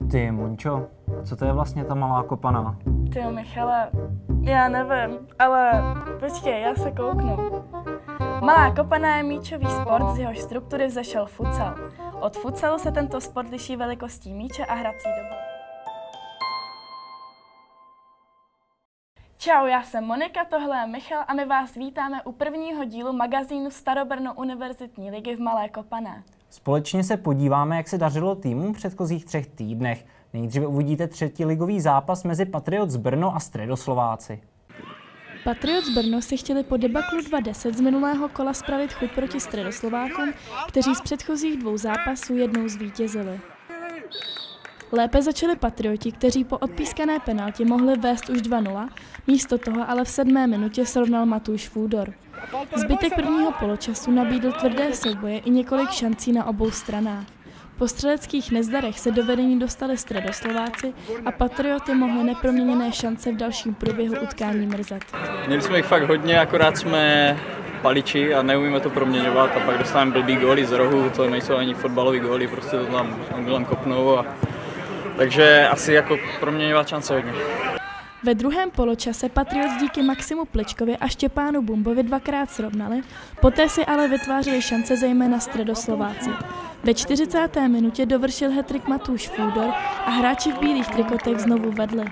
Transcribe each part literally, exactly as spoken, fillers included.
Ty, Mončo, co to je vlastně ta malá kopaná? Ty, Michale, já nevím, ale počkej, já se kouknu. Malá kopaná je míčový sport, z jehož struktury vzešel futsal. Od futsalu se tento sport liší velikostí míče a hrací dobou. Čau, já jsem Monika, tohle je Michal a my vás vítáme u prvního dílu magazínu Starobrno univerzitní ligy v Malé Kopané. Společně se podíváme, jak se dařilo týmu v předchozích třech týdnech. Nejdříve uvidíte třetí ligový zápas mezi Patriots Brno a Středoslováci. Patriots Brno si chtěli po debaklu dva deset z minulého kola spravit chuť proti Středoslovákům, kteří z předchozích dvou zápasů jednou zvítězili. Lépe začali Patrioti, kteří po odpískané penaltě mohli vést už dva nula, místo toho ale v sedmé minutě srovnal Matúš Fúdor. Zbytek prvního poločasu nabídl tvrdé souboje i několik šancí na obou stranách. Po střeleckých nezdarech se do vedení dostali Středoslováci a Patrioty mohly neproměněné šance v dalším průběhu utkání mrzet. Měli jsme jich fakt hodně, akorát jsme paliči a neumíme to proměňovat a pak dostáváme blbý góly z rohu, to nejsou ani fotbalový góly, prostě to tam omylem kopnou. A... Takže asi jako proměňovat šance hodně. Ve druhém poločase Patriots díky Maximu Pličkovi a Štěpánu Bumbovi dvakrát srovnali, poté si ale vytvářeli šance zejména Středoslováci. Ve čtyřicáté minutě dovršil hat-trick Matúš Fúdor a hráči v bílých trikotech znovu vedli.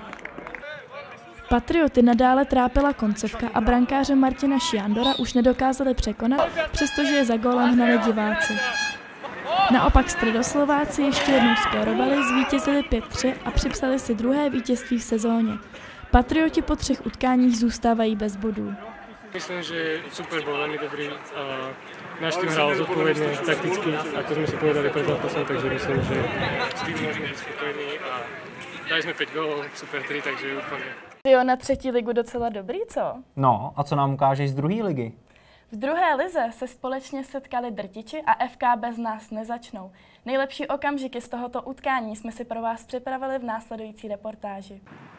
Patrioty nadále trápila koncovka a brankáře Martina Šiandora už nedokázali překonat, přestože je za gólem hnali diváci. Naopak Středoslováci ještě jednou skórovali, zvítězili pět tři a připsali si druhé vítězství v sezóně. Patrioti po třech utkáních zůstávají bez bodů. Myslím, že super byl velmi dobrý a náš tým hrál zodpovědně, takticky, jako jsme si povedali před zápasem, takže myslím, že s tím můžeme být spokojení a dali jsme pět gólů, super tři, takže úplně. Jo, na třetí ligu docela dobrý, co? No, a co nám ukážeš z druhé ligy? V druhé lize se společně setkali Drtiči a F K Bez nás nezačnou. Nejlepší okamžiky z tohoto utkání jsme si pro vás připravili v následující reportáži.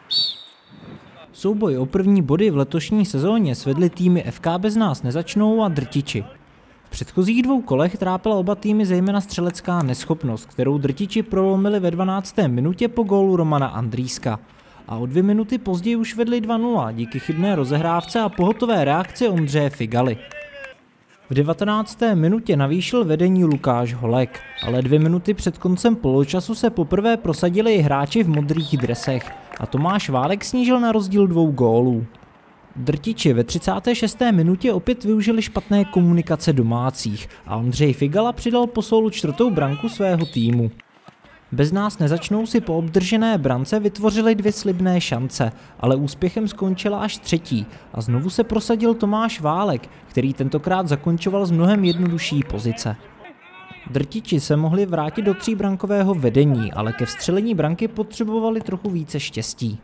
Souboj o první body v letošní sezóně svedly týmy F K Bez nás nezačnou a Drtiči. V předchozích dvou kolech trápila oba týmy zejména střelecká neschopnost, kterou Drtiči prolomili ve dvanácté minutě po gólu Romana Andrýska. A o dvě minuty později už vedli dva nula díky chybné rozehrávce a pohotové reakci Ondřeje Figaly. V devatenácté minutě navýšil vedení Lukáš Holek, ale dvě minuty před koncem poločasu se poprvé prosadili i hráči v modrých dresech a Tomáš Válek snížil na rozdíl dvou gólů. Drtiči ve třicáté šesté minutě opět využili špatné komunikace domácích a Ondřej Figala přidal po sólu čtvrtou branku svého týmu. Bez nás nezačnou si po obdržené brance vytvořili dvě slibné šance, ale úspěchem skončila až třetí a znovu se prosadil Tomáš Válek, který tentokrát zakončoval z mnohem jednodušší pozice. Drtiči se mohli vrátit do tříbrankového vedení, ale ke vstřelení branky potřebovali trochu více štěstí.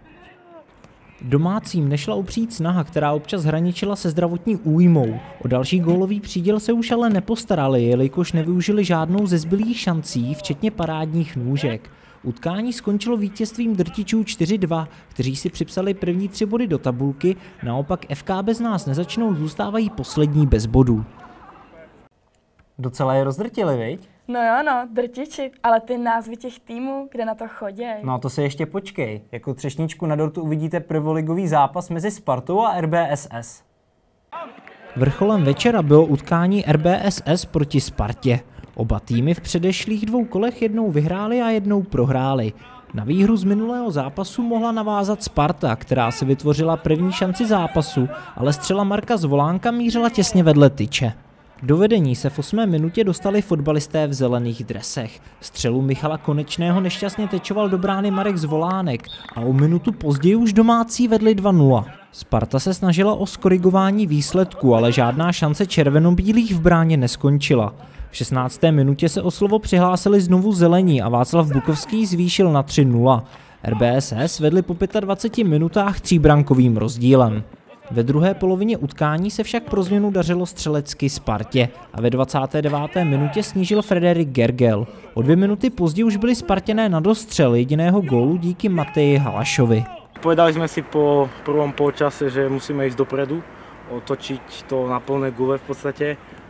Domácím nešla upřít snaha, která občas hraničila se zdravotní újmou. O další gólový příděl se už ale nepostarali, jelikož nevyužili žádnou ze zbylých šancí, včetně parádních nůžek. Utkání skončilo vítězstvím Drtičů čtyři dva, kteří si připsali první tři body do tabulky, naopak F K Bez nás nezačnou zůstávají poslední bez bodů. Docela je rozdrtili, viď? No jo, no, Drtiči, ale ty názvy těch týmů, kde na to choděj. No a to se ještě počkej. Jako třešničku na dortu uvidíte prvoligový zápas mezi Spartou a R B S S. Vrcholem večera bylo utkání R B S S proti Spartě. Oba týmy v předešlých dvou kolech jednou vyhráli a jednou prohráli. Na výhru z minulého zápasu mohla navázat Sparta, která si vytvořila první šanci zápasu, ale střela Marka Zvolánka mířila těsně vedle tyče. Do vedení se v osmé minutě dostali fotbalisté v zelených dresech. Střelu Michala Konečného nešťastně tečoval do brány Marek Zvolánek a o minutu později už domácí vedli dva nula. Sparta se snažila o skorigování výsledku, ale žádná šance červenobílých v bráně neskončila. V šestnácté minutě se o slovo přihlásili znovu zelení a Václav Bukovský zvýšil na tři nula. R B S S vedli po dvaceti pěti minutách tříbrankovým rozdílem. Ve druhé polovině utkání se však pro změnu dařilo střelecky Spartě a ve dvacáté deváté minutě snížil Frederik Gergel. O dvě minuty později už byli Spartěné na dostřel jediného gólu díky Mateji Halašovi. Povedali sme si po prvom polčase, že musíme ísť dopredu, otočiť to na plné gule v podstate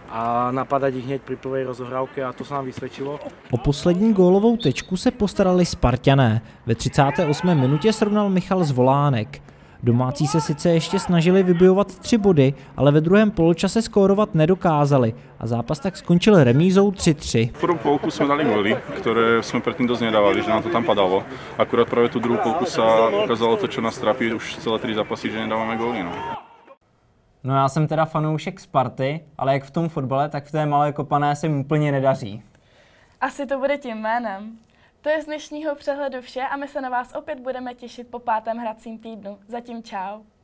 a napadať ich hneď pri prvej rozohrávke a to sa nám vysvedčilo. O poslední gólovou tečku se postarali Sparťané. Ve třicáté osmé minutě srovnal Michal Zvolánek. Domácí se sice ještě snažili vybojovat tři body, ale ve druhém poločase skórovat nedokázali a zápas tak skončil remízou tři tři. V prvú polku sme dali góly, ktoré sme predtým dosť nedávali, že nám to tam padalo. Akurát práve tú druhú polku sa ukázalo to, čo nás trápí už celé tri zápasy, že nedávame góly. No. No já jsem teda fanoušek Sparty, ale jak v tom fotbale, tak v té Malé Kopané se mi úplně nedaří. Asi to bude tím jménem. To je z dnešního přehledu vše a my se na vás opět budeme těšit po pátém hracím týdnu. Zatím čau.